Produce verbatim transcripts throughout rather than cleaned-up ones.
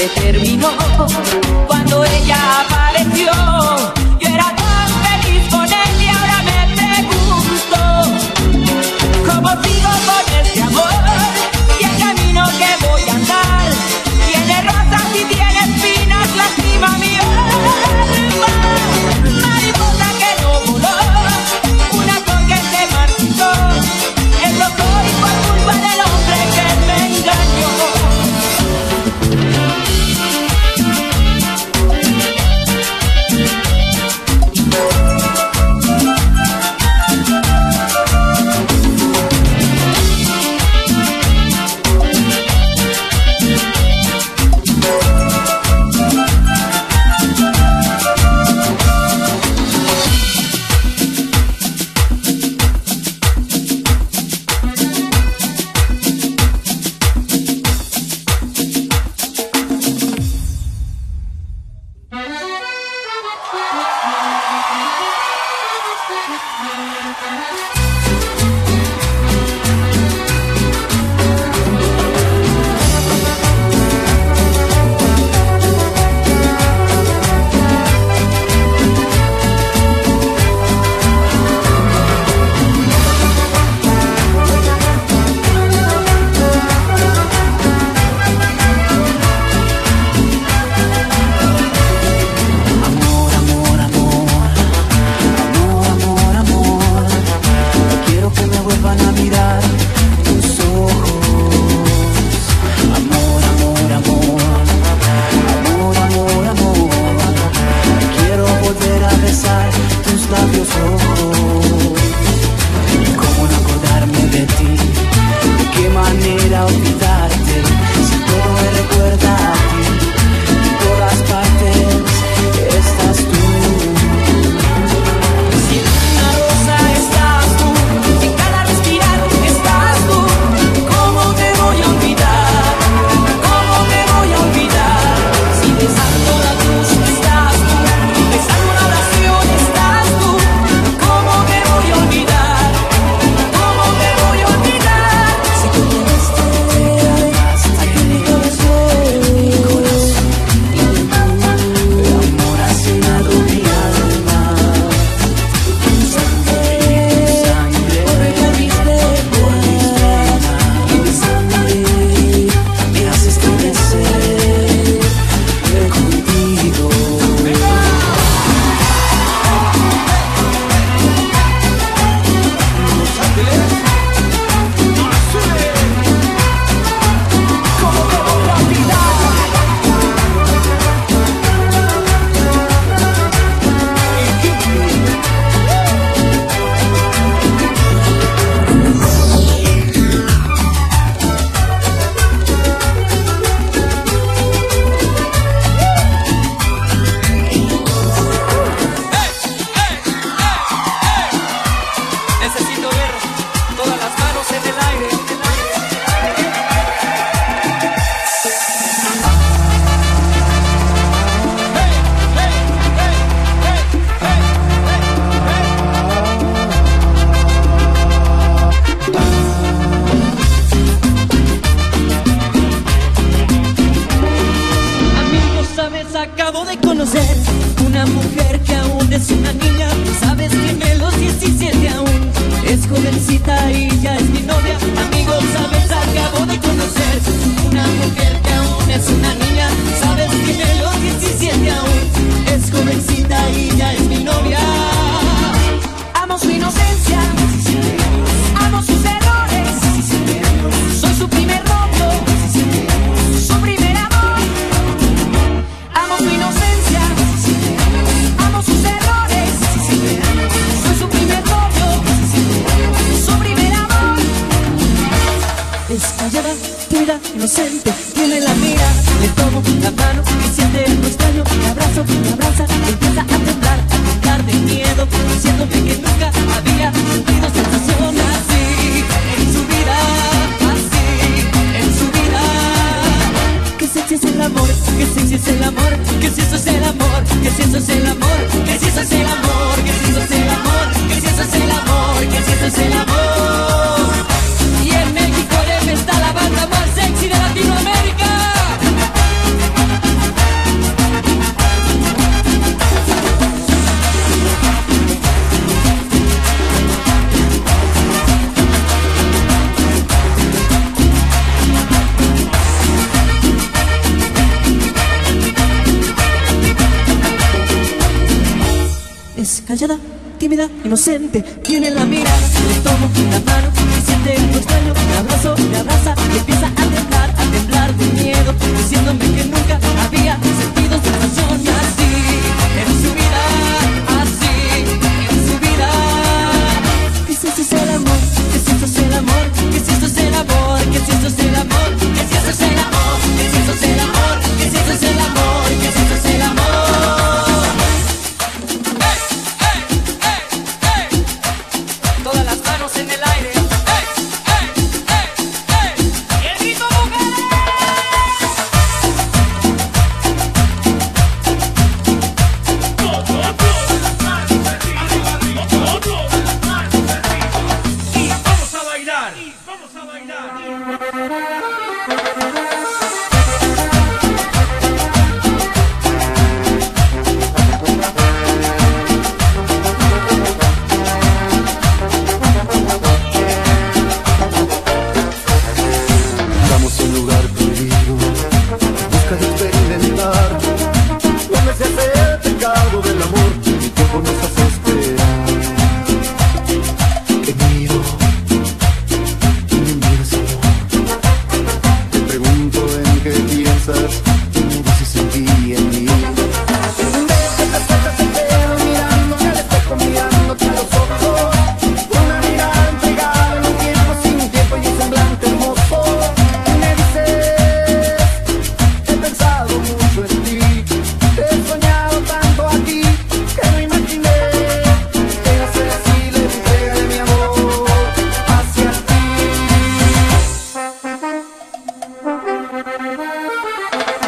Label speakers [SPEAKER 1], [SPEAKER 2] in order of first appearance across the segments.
[SPEAKER 1] se terminó. Cuando ella apareció, yo era tan feliz con él y ahora me pregunto cómo sigo con este amor y el camino que voy a andar. Tiene rosas y tiene espinas, lastima mi alma. Mariposa que no voló, una con que se marchitó. Eso soy por culpa del hombre que me engañó.
[SPEAKER 2] Acabo de conocer una mujer que aún es una niña. Sabes, tiene los diecisiete aún. Es jovencita y ya es mi novia. Amigos, sabes, acabo de conocer una mujer que aún es una niña. Sabes, tiene los diecisiete aún. Es jovencita y ya es mi novia. Amo su inocencia, amo sus errores. Soy su primer novio, su primer amor. Amo su inocencia, amo sus errores. Soy su primer novio, su primer amor. Es callada, tímida, inocente, tiene la mira. Le tomo la mano y siente algo extraño. Me abrazo, me abraza, empieza a temblar, a temblar de miedo, diciéndome que nunca había sentido sensación así en su vida, así en su vida. Que sexy es el amor, que sexy es el amor, que si eso es el amor, que si eso es el amor, que si eso es el amor, que si eso es el amor, que si eso es el amor, que si eso es el amor. Y en México debe estar la banda más sexy de Latinoamérica. callada, tímida, inocente. Tiene la mirada, le tomo la mano y siente un extraño. Me abrazo, me abraza y empieza a temblar, a temblar de miedo, diciéndome que nunca había sentido sensación así en su vida, así en su vida. Que si esto es el amor, que si esto es el amor, que si esto es el amor, que si esto es el amor, que si esto es el amor, que si esto es el amor, que si esto es el amor, que si esto es el amor. Todas las manos en el aire. ¡Ey! ¡Ey! ¡Ey! ¡Ey! ¡Y el grito, mujeres!
[SPEAKER 3] Y vamos a bailar. Y vamos a bailar.
[SPEAKER 4] Vamos a un lugar prohibido, busca de experimentar, donde se hace el pecado del amor, el tiempo nos hace esperar. Te miro y me miras, amor. Te pregunto en qué piensas, y me dices en ti, en mí. Desde que te te quedo mirando en el espejo, mirándote a los ojos. Una mirada entregada en un tiempo sin un tiempo y un semblante hermoso. Me dices, he pensado mucho en ti, he soñado tanto aquí, que no imaginé que iba a ser así la entrega de mi amor hacia ti.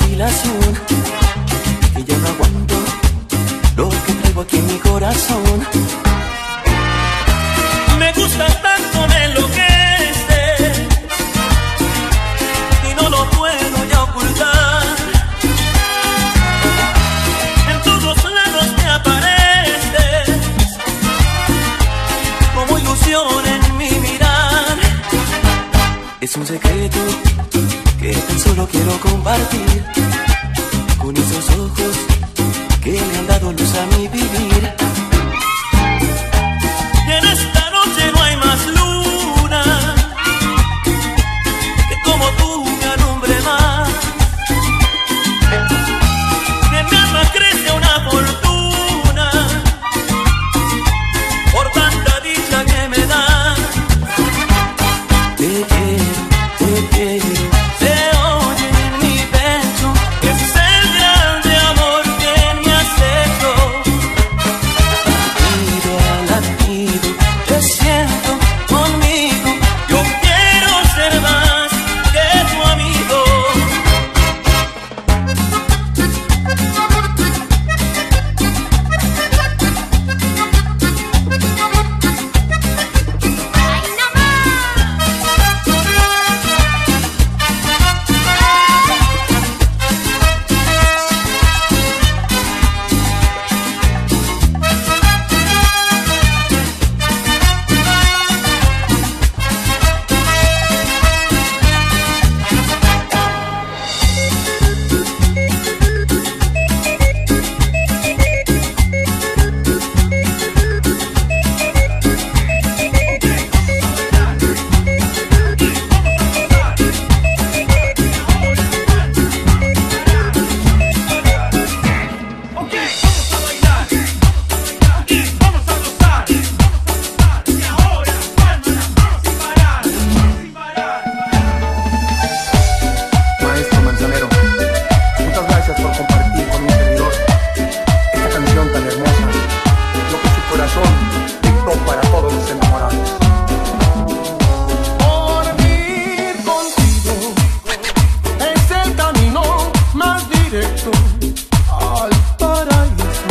[SPEAKER 5] vacilación, que ya no aguanto lo que traigo aquí en mi corazón. Me gusta tanto, me enloquece y no lo puedo ya ocultar. En todos lados me apareces como ilusión en mi mirar. Es un secreto que tan solo quiero compartir con esos ojos que le han dado luz a mi vivir. Y en esta noche no hay más luna que como tú me alumbre más. Que en mi alma crece una fortuna por tanta dicha que me da. Te quiero, te quiero, se oye en mi pecho, ese es el grande amor que me has hecho. Latido a latido, te siento conmigo, yo quiero ser más que tu amigo.
[SPEAKER 4] Maestro Manzanero, muchas gracias por compartir con un servidor esta canción tan hermosa, lo que su corazón dictó para todos los enamorados.
[SPEAKER 6] Dormir contigo es el camino más directo al paraíso.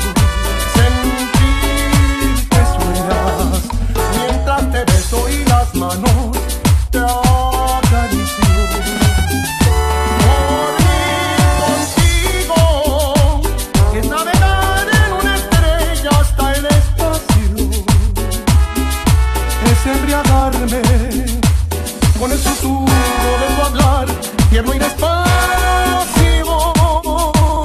[SPEAKER 6] Sentir que suenas mientras te beso y las manos te acaricio. Dormir contigo es navegar en una estrella hasta el espacio. Es embriagarme con el susurro de tu hablar, tierno y despacio.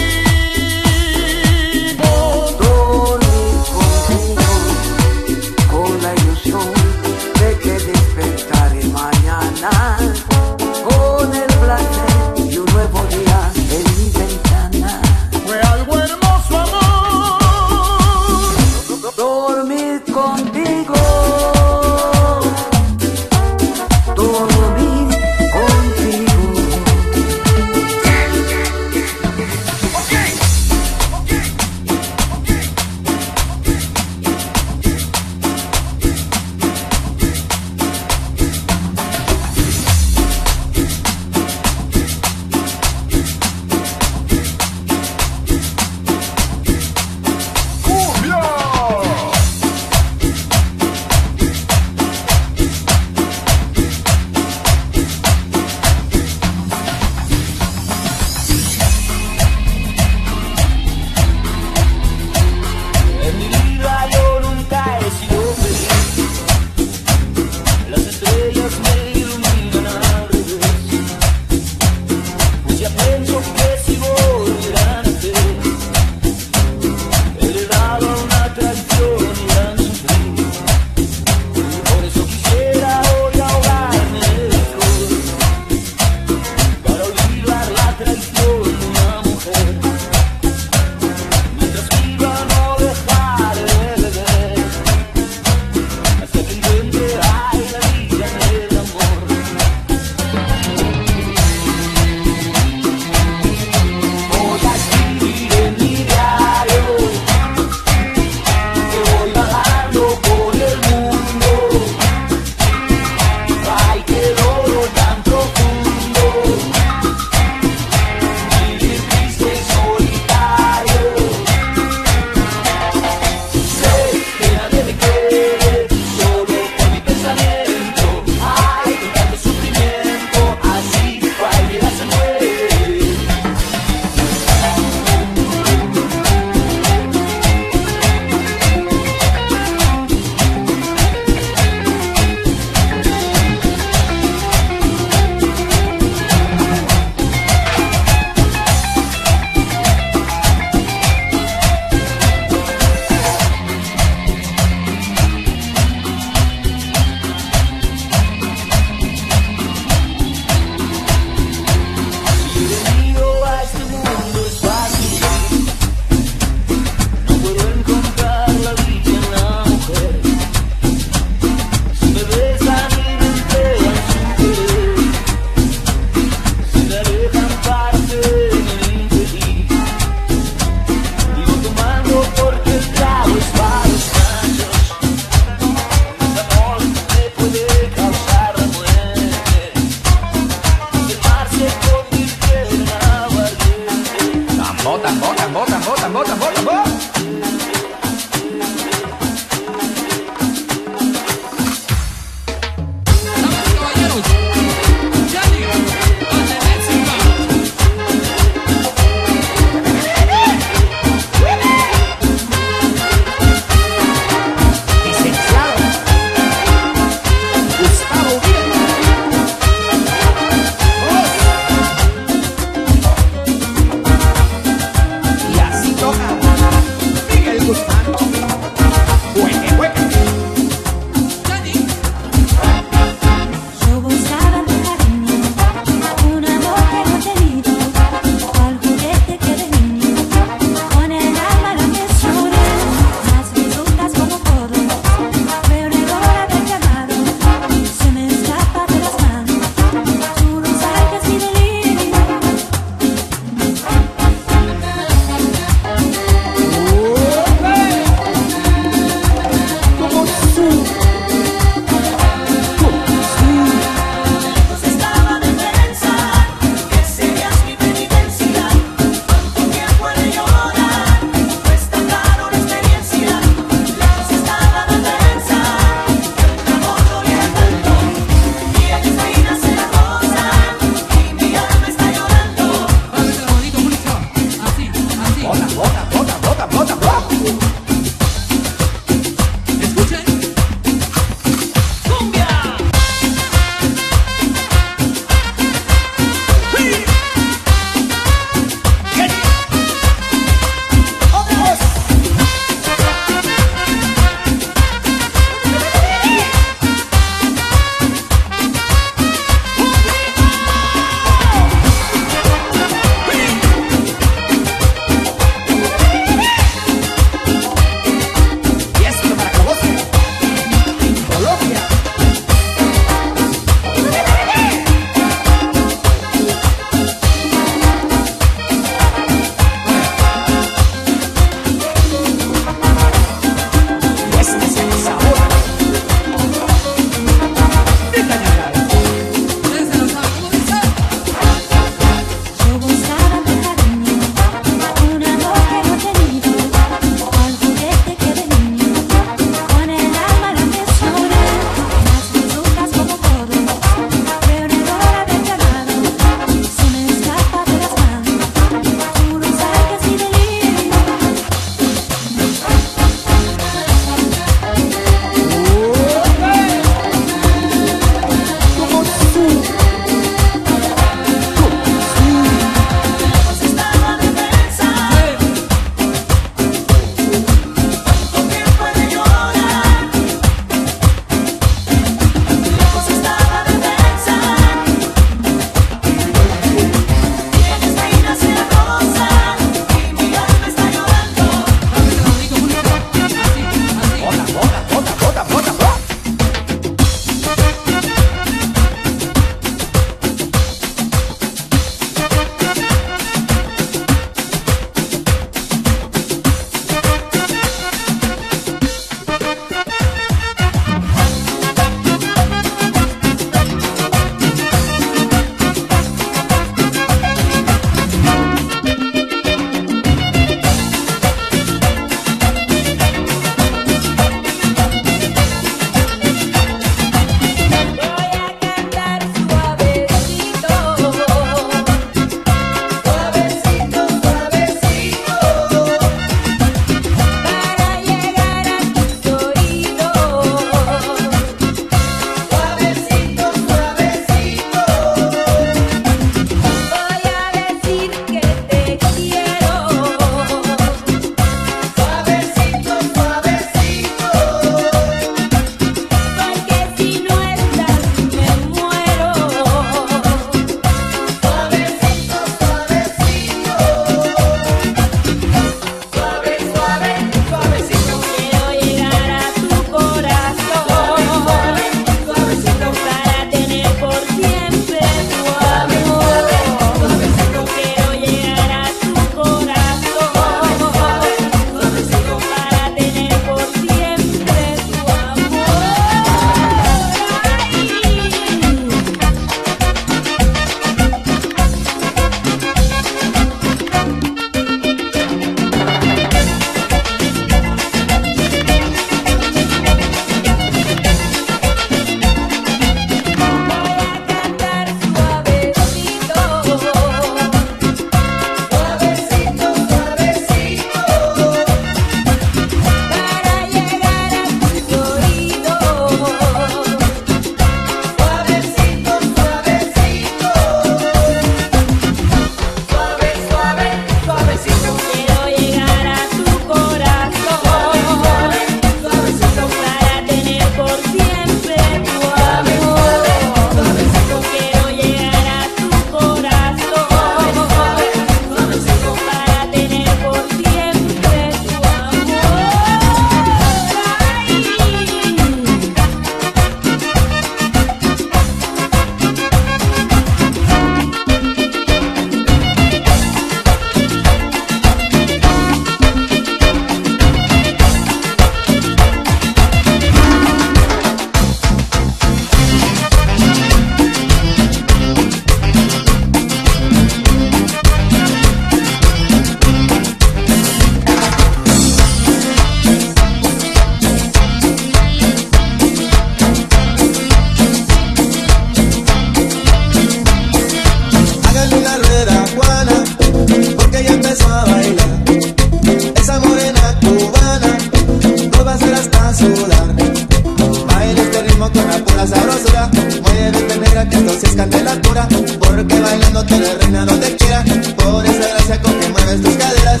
[SPEAKER 7] candelatura, porque bailando te de reina donde quiera, por esa gracia con que mueves tus caderas.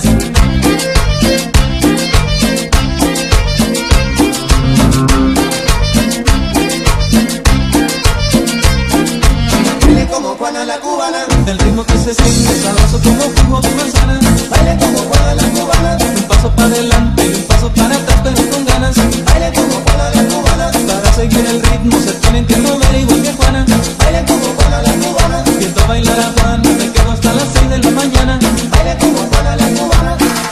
[SPEAKER 7] Baile como Juana la cubana,
[SPEAKER 8] el ritmo que se siente sabroso como jugo de manzana.
[SPEAKER 7] baile como Juana la cubana,
[SPEAKER 8] Un paso para adelante y un paso para atrás, pero con ganas.
[SPEAKER 7] baile como Juana la cubana,
[SPEAKER 8] Para seguir el ritmo se tienen que mover igual que Juana.
[SPEAKER 7] baile como Juana la cubana,
[SPEAKER 8] Viendo bailar a Juana, me quedo hasta las seis de la mañana.
[SPEAKER 7] baile como Juana la cubana.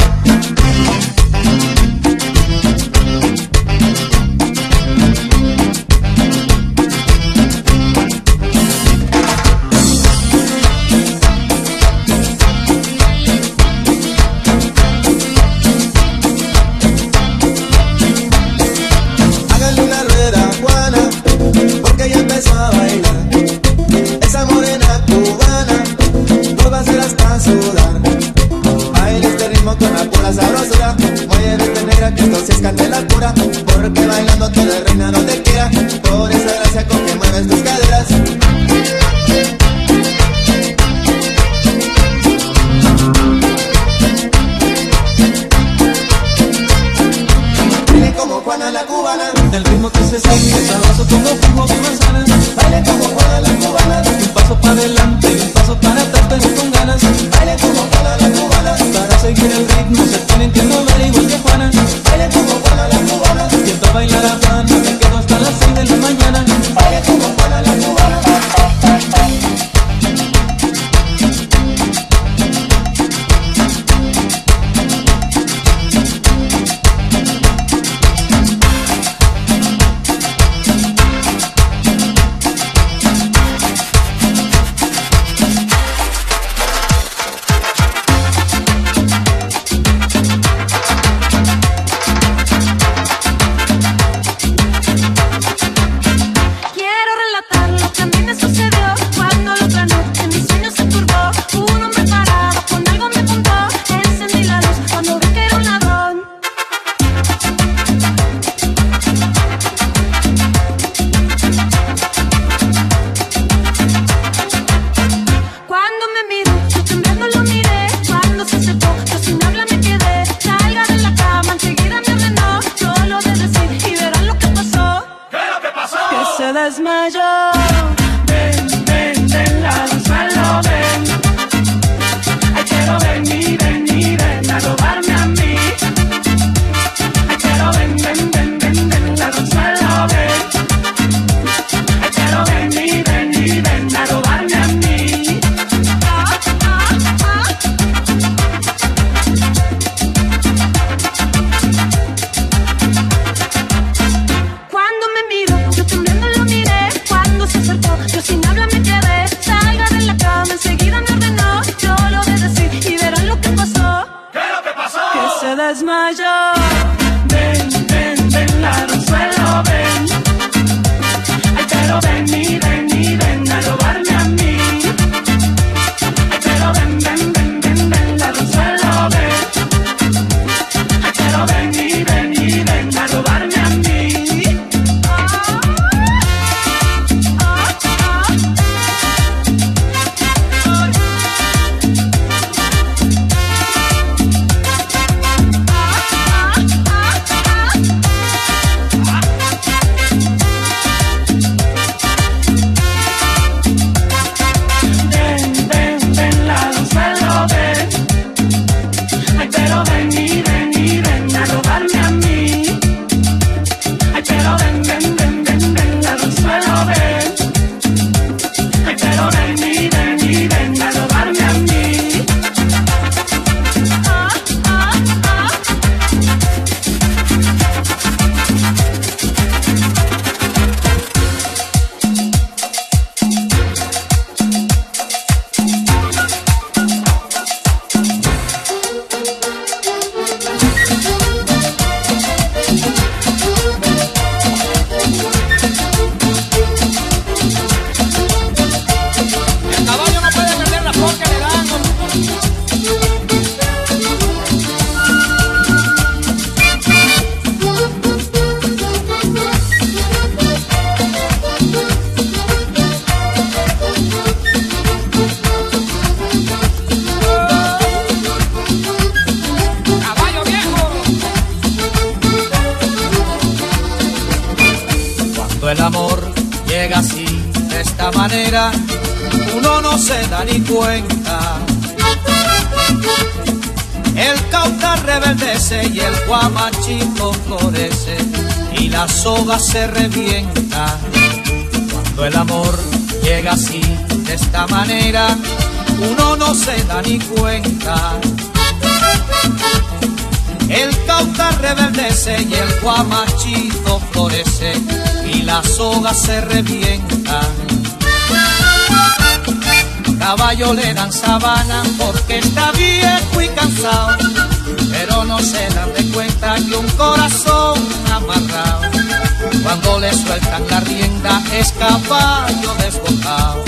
[SPEAKER 7] Háganle una rueda a Juana, porque ya empezó a bailar. Esa morena cubana nos va a hacer hasta sudar. Baila este ritmo con la pura sabrosura. Muévete negra que esto sí es candelatura, porque bailando te de reina donde quiera, por esa gracia con que mueves tus caderas. Baile como Juana la cubana,
[SPEAKER 8] El ritmo que se siente sabroso como jugo de manzana.
[SPEAKER 7] baile como Juana la cubana,
[SPEAKER 8] Un paso para adelante y un paso para atrás, pero con ganas.
[SPEAKER 7] baile como Juana la cubana,
[SPEAKER 8] Para seguir el ritmo se tienen que mover igual que Juana.
[SPEAKER 7] baile como Juana la cubana,
[SPEAKER 8] Viendo bailar a Juana, me quedo hasta las seis de la mañana.
[SPEAKER 7] baile como Juana la cubana.
[SPEAKER 9] Quiero relatar lo que a mí me sucedió cuando la otra noche mi sueño se turbó. Un hombre parado con algo me apuntó. Encendí la luz cuando vi que era un ladrón. Cuando me miró, yo temblando lo miré. Cuando se acercó, yo sin habla me quedé. Salga de la cama, enseguida me ordenó. Yo lo de decir y verán lo que pasó.
[SPEAKER 3] ¿Qué es lo que pasó?
[SPEAKER 9] Que se desmayó.
[SPEAKER 3] Ven, ven, ven, lánzalo, ven. Ay, quiero venir, venir, ven a robarme a mí. Ay, quiero ven, ven, ven, ven, ven, lánzalo, ven. Ay, quiero venir, venir, ven a robarme a mí.
[SPEAKER 9] Ah, ah, ah. Cuando me miró, yo temblando lo miré. Cuando se
[SPEAKER 10] manera uno no se da ni cuenta. El cauca rebeldece y el guamachito florece y la soga se revienta. Cuando el amor llega así, de esta manera, uno no se da ni cuenta. El cauca rebeldece y el guamachito florece y la soga se revienta. Caballo le dan sabana porque está viejo y cansado, pero no se dan de cuenta que un corazón amarrado, cuando le sueltan la rienda, es caballo desbocado.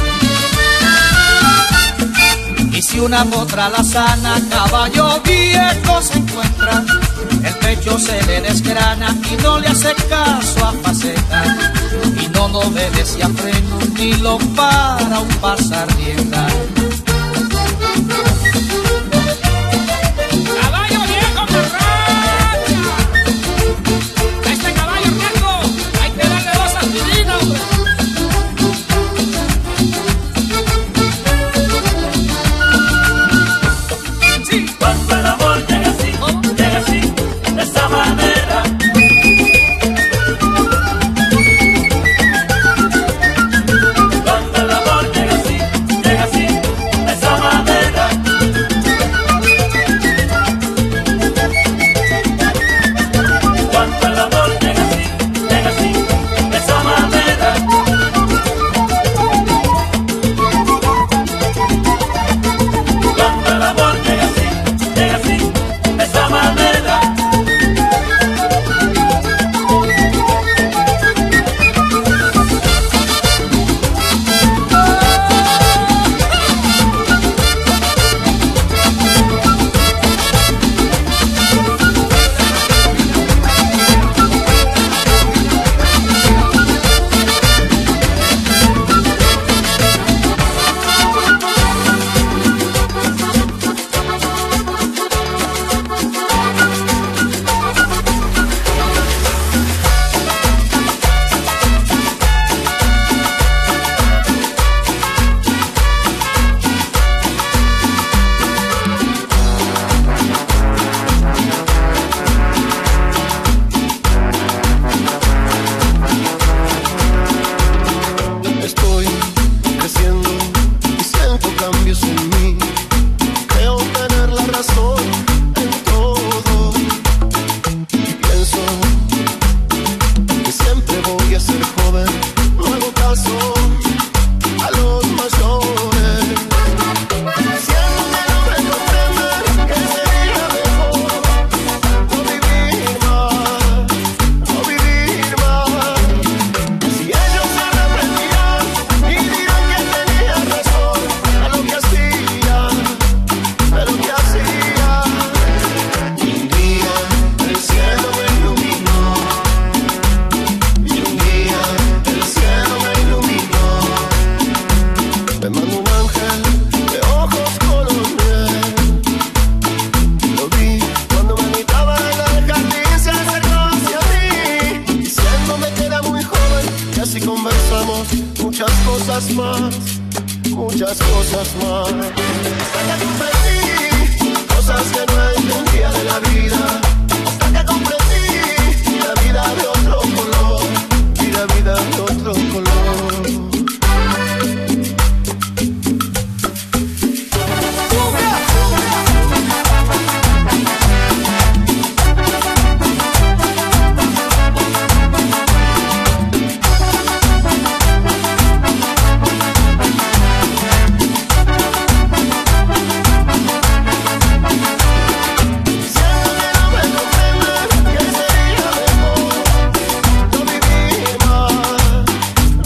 [SPEAKER 10] Y si una potra la sana, caballo viejo se encuentra, el pecho se le desgrana y no le hace caso a faceta, y no lo obedece a freno ni lo para un pasar rienda.
[SPEAKER 11] ¡Caballo viejo marracha! ¡A este caballo viejo hay que darle dos aspirinas, hombre!
[SPEAKER 5] Sí, cuando el amor llega así, llega así, de esa manera. Cuando el amor llega así, llega así, de esa manera. Cuando el amor llega así, llega así, de esa manera. Cuando el amor llega así, llega así, de esa manera.
[SPEAKER 6] Estoy creciendo y siento cambios en mí. Creo tener la razón en todo. Y pienso que siempre voy a ser joven. No hago caso a los mayores. Siendo que no me comprenden que sería mejor no vivir más, no vivir más. Si ellos se arrepentirán y dirán que tenía razón a lo que hacía, a lo que hacía. Y un día el cielo me iluminó, y un día el cielo me iluminó. Me mandó un ángel de ojos color miel. Lo vi cuando me gritaba en el jardín, se acercó hacia mí, diciéndome que era muy joven, y así conversamos muchas cosas más, muchas cosas más. Hasta que comprendí cosas que no entendía de la vida, hasta que comprendí la vida de otro color, y la vida de otro color. Siendo que no me comprenden que sería mejor no vivir más,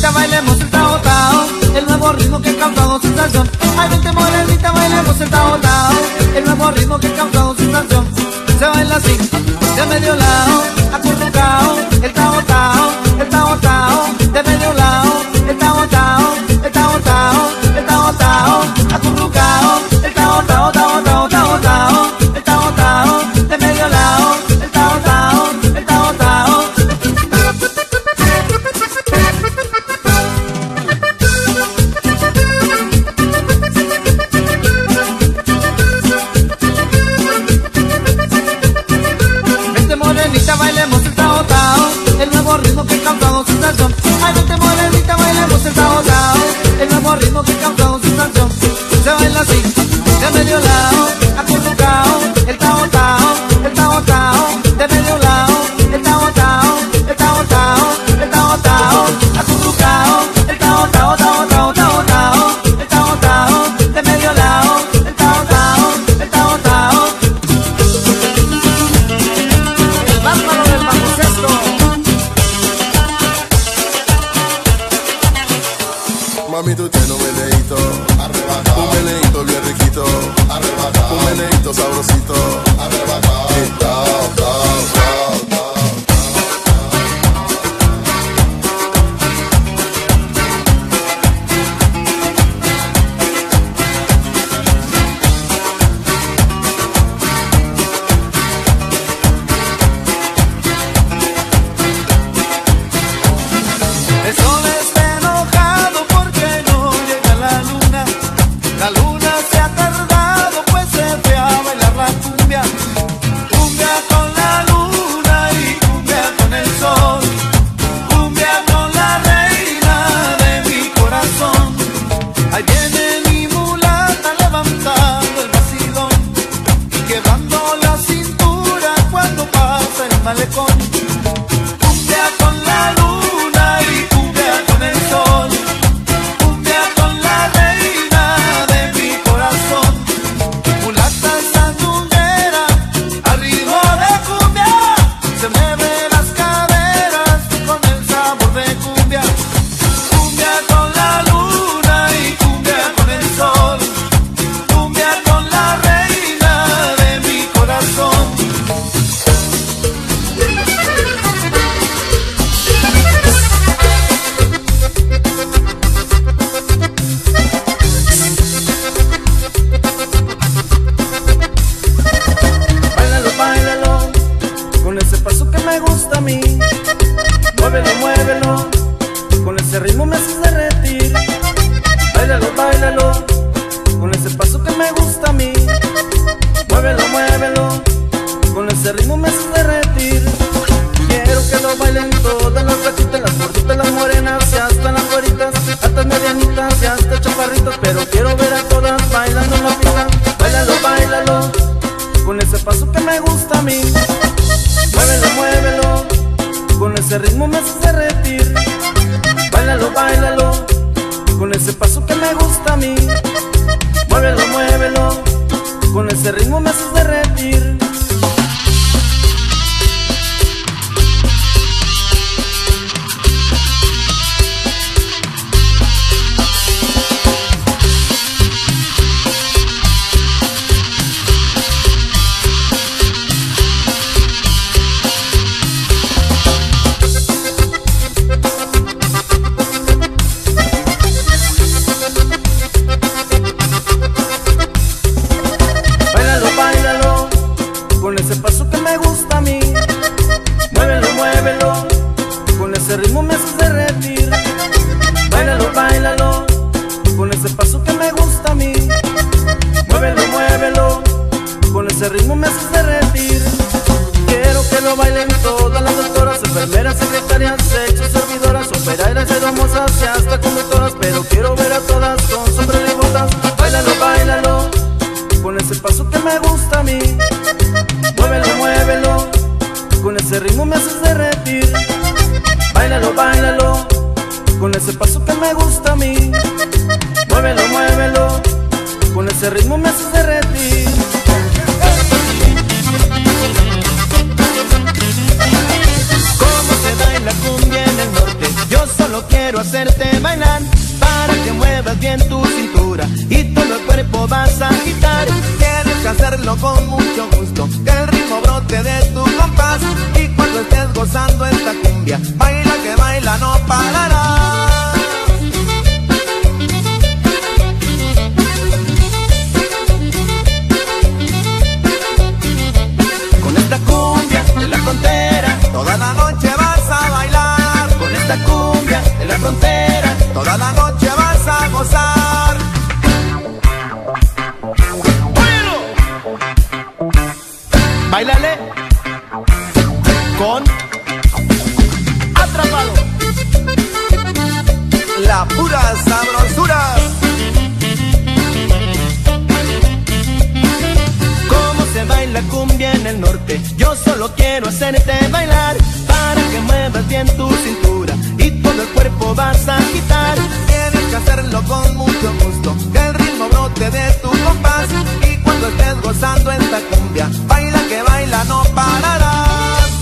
[SPEAKER 10] morenita, bailemos el tao tao, el nuevo ritmo que ha causado sensación. Ay, vente morenita, bailemos el tao tao, el nuevo ritmo que ha causado sensación. Se baila así, de medio lado, acurrucao, el tao tao, el tao tao, de medio lado, el tao tao, el tao tao, el tao tao, acurrucao, el tao tao, tao tao, tao tao, el tao tao, de medio lado, el tao tao, el tao tao. Vente morenita, bailemos el tao tao, el nuevo ritmo que ha causado sensación. Ay, vente morenita, bailemos el tao tao, el nuevo ritmo que ha causado sensación. Se baila así, de medio lado, acurrucao, el tao tao, el tao tao, de medio lado, el tao tao, el tao tao, el tao tao, acurrucao, el tao tao, tao tao, tao tao, el tao tao, de medio lado, el tao tao, el tao tao. El bárbaro del baloncesto.
[SPEAKER 6] Mami, tú tienes un meneíto, arrebatado, un meneíto bien riquito, arrebatado, un meneíto sabrosito, arrebatado, y tao, tao, tao, tao.
[SPEAKER 10] El sol está enojado porque no llega la luna. La luna se ha tardado, pues se fue a bailar la cumbia. Cumbia con la luna y cumbia con el sol. Cumbia con la reina de mi corazón. Ahí viene mi mulata levantando el vacilón y quebrando la cintura cuando pasa el malecón. Cumbia con la luna y cumbia con el sol. Cumbia con la reina de mi corazón. Mulata sandunguera, al ritmo de cumbia, se mueven las caderas con el sabor de cumbia. Cumbia con la luna y cumbia con el sol. Cumbia con la reina de mi corazón. Báilalo, báilalo, con ese paso que me gusta a mí. Muévelo, muévelo, con ese ritmo me haces derretir. Báilalo, báilalo, con ese paso que me gusta a mí. Muévelo, muévelo, con ese ritmo me haces derretir. Quiero que lo bailen todas las flaquitas, las gorditas, las morenas y hasta las güeritas, hasta medianitas y hasta chaparritas, pero quiero ver a todas bailando en la pista. Báilalo, báilalo, con ese paso que me gusta a mí. Muévelo, muévelo, con ese ritmo me haces derretir. Báilalo, báilalo, con ese paso que me gusta a mí. Muévelo, muévelo, con ese ritmo me haces derretir. Báilalo, báilalo, con ese paso que me gusta a mí. Muévelo, muévelo, con ese ritmo me haces derretir. Báilalo, báilalo, con ese paso que me gusta a mí. Muévelo, muévelo, con ese ritmo me haces derretir. Quiero que lo bailen todas las doctoras, enfermeras, secretarias, hechos, servidoras, operarias, hermosas y hasta conductoras, pero quiero ver a todas con sombrero y botas. Báilalo, báilalo, con ese paso que me gusta a mí. Muévelo, muévelo, con ese ritmo me haces derretir. Báilalo, báilalo, con ese paso que me gusta a mí. Muévelo, muévelo, con ese ritmo me haces derretir. ¿Cómo se baila cumbia en el norte? Yo solo quiero hacer
[SPEAKER 7] hacerte bailar, para que muevas bien tu cintura y todo el cuerpo vas a agitar. Tienes que hacerlo con mucho gusto, que el ritmo brote de tu compás. Y cuando estés gozando esta cumbia, baila que baila no pararás. Con esta cumbia de la frontera, toda la noche vas a bailar. Con esta cumbia de la frontera, toda la noche vas a gozar. ¡Bueno! Báilale con Atrapado, la pura sabrosura. ¿Cómo se baila cumbia en el norte? Yo solo quiero hacerte bailar, para que muevas bien tu cintura y todo el cuerpo vas a agitar. Tienes que hacerlo con mucho gusto, que el ritmo brote de tu compás. Y cuando estés gozando esta cumbia, baila que baila no pararás.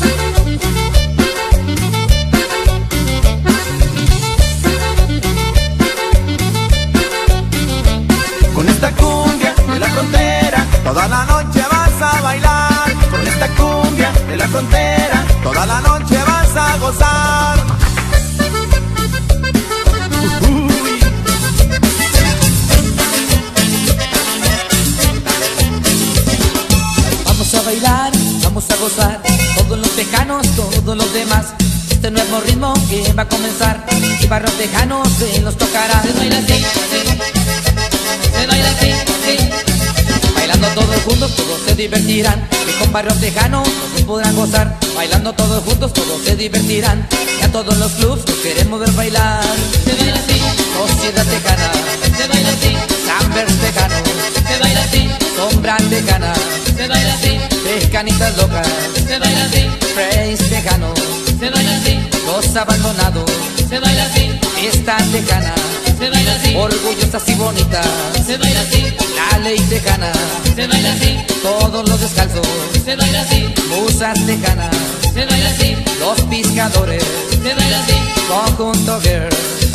[SPEAKER 7] Con esta cumbia de la frontera, toda la noche vas a bailar. Con esta cumbia de la frontera, toda la noche vas a gozar. Uy.
[SPEAKER 2] Vamos a bailar, vamos a gozar, todos los tejanos, todos los demás. Este nuevo ritmo que va a comenzar, y barrios tejanos se los tocará. Se baila así, sí. Se baila así, sí. Bailando todos juntos, todos se divertirán. Y con barrios tejanos todos podrán gozar. Bailando todos juntos, todos se divertirán. Y a todos los clubs los queremos ver bailar. Se baila así, Sociedad Tejana. Se baila así, Sambers Tejanos. Se baila así, Sombra Tejana. Se baila así, Tejanitas Locas. Se baila así, Praise Tejanos. Se baila así, Los Abandonados. Se baila así, Esta Tejana. Se baila así, Orgullosas y Bonitas. Se baila así, La Ley Tejana. Se baila así, Todos los Descalzos. Se baila así, Musas Tejanas. Se baila así, Los Piscadores. Se baila así, Conjunto Girls.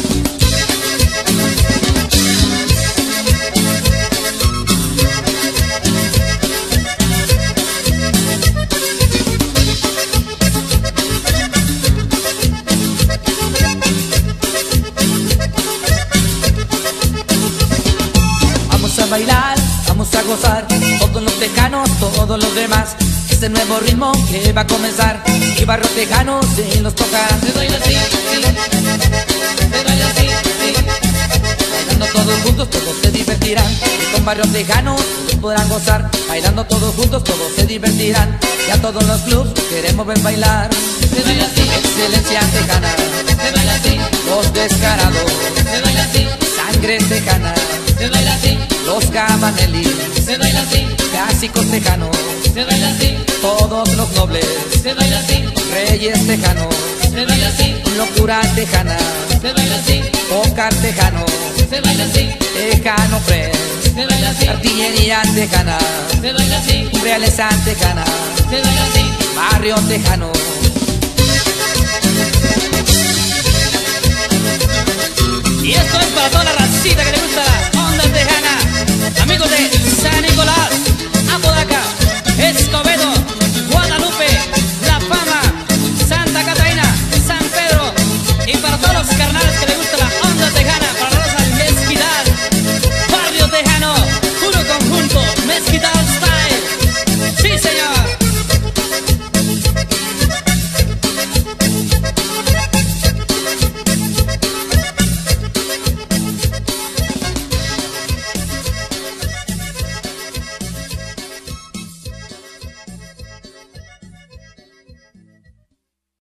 [SPEAKER 2] Bailar, vamos a gozar, todos los tejanos, todos los demás. Este nuevo ritmo que va a comenzar, y barrios tejanos se los tocará. Se baila así, sí. Se baila así, sí. Bailando todos juntos, todos se divertirán. Y con barrios tejanos todos podrán gozar. Bailando todos juntos, todos se divertirán. Y a todos los clubs queremos ver bailar. Se baila así, Excelencia Tejana. Se baila así, Los Descarados. Se baila así, Sangre Tejana. Se baila así, Los Cabanelli. Se baila así, Clásicos Tejanos. Se baila así, Todos los Nobles. Se baila así, Reyes Tejanos. Se baila así, Locura Tejana. Se baila así, Pócar Tejano. Se baila así, Tejano Friends. Se baila así, Artillería Tejana. Se baila así, Realeza Tejana. Se baila así, Barrio Tejano.